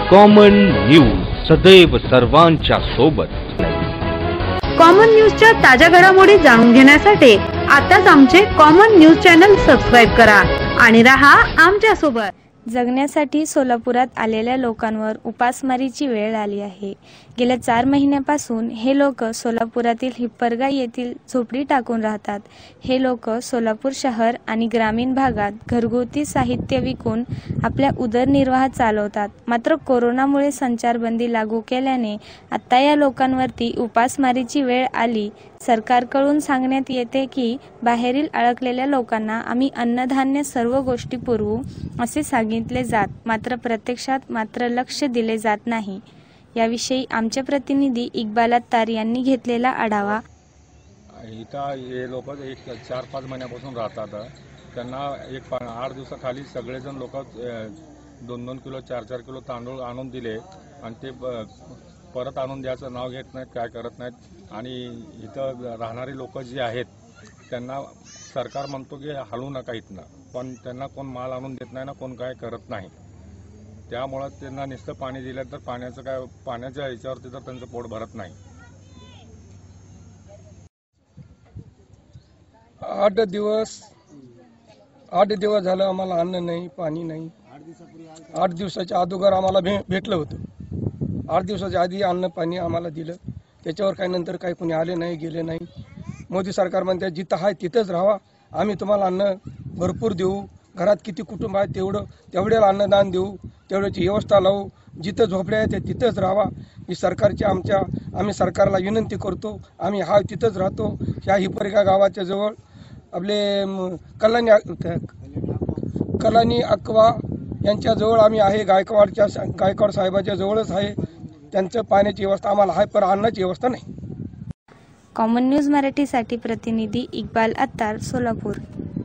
Common news, सदैव सर्वांच्या सोबत। कॉमन न्यूजच्या ताज्या घडामोडी जाणून घेण्यासाठी आताच आमचे कॉमन न्यूज चॅनल सबस्क्राइब करा आणि रहा आमच्या सोबत। जगण्यासाठी सोलापुरात आलेल्या लोकांवर उपासमारीची वेळ आली आहे। गेल्या 4 महिन्यापासून हे लोक सोलापुरातील हिप्परगा येथील झोपडी टाकून राहतात। हे लोक सोलापूर शहर आणि ग्रामीण भागात घरगुती साहित्य विकून आपल्या उदरनिर्वाह चालवतात। मात्र कोरोनामुळे संचारबंदी लागू केल्याने आता या लोकांवरती उपासमारीची वेळ आली। सरकारकडून सांगण्यात येते की बाहेरील अडकलेल्या लोकांना आम्ही अन्नधान्य सर्व गोष्टी पुरवू असे सांगितले जात, मात्र प्रत्यक्षात लक्ष दिले जात नाही। याविषयी आमचे प्रतिनिधी इक्बाल अत्तार यांनी घेतलेला आढावा। इथं हे लोक 4-5 महिन्यापासून राहतात। त्यांना 8 दिवसाखाली सगळेजण लोक 2-2 किलो 4-4 किलो तांदूळ आणून दिले आणि ते परत आणून द्यायचं नाव घेत नाहीत, काय करत नाहीत। आणि इथं राहणारी लोक जी आहेत त्यांना सरकार म्हणतो की हलवू नका इथनं, पण त्यांना कोण माल आणून देत नाही ना, कोण काय करत नाही। त्यामुळे त्यांना नुसतं पाणी दिलं तर पाण्याच्या ह्याच्यावरती तर त्यांचं पोट भरत नाही। 8 दिवस झालं आम्हाला अन्न नाही, पाणी नाही। 8 दिवसाच्या अगोदर आम्हाला भेटलं होतं। 8 दिवसाच्या आधी अन्न पाणी आम्हाला दिलं, त्याच्यावर काही नंतर काही कोणी आले नाही, गेले नाही। मोदी सरकार म्हणते जिथं आहे तिथंच राहा, आम्ही तुम्हाला अन्न भरपूर देऊ, घरात किती कुटुंब आहे तेवढ्याला अन्नदान देऊ, तेवढ्याची व्यवस्था लावू, जिथं झोपड्या आहेत तिथंच राहा। ही सरकारची आम्ही सरकारला विनंती करतो। आम्ही हा तिथंच राहतो। ह्या हिप्परगा गावाच्या जवळ आपले कलानी अक्वा यांच्या जवळ आम्ही आहे। गायकवाड साहेबाच्या जवळच आहे। त्यांचं पाण्याची व्यवस्था आम्हाला आहे, पण अन्नाची व्यवस्था नाही। कॉमन न्यूज मराठीसाठी प्रतिनिधी इक्बाल अत्तार, सोलापूर।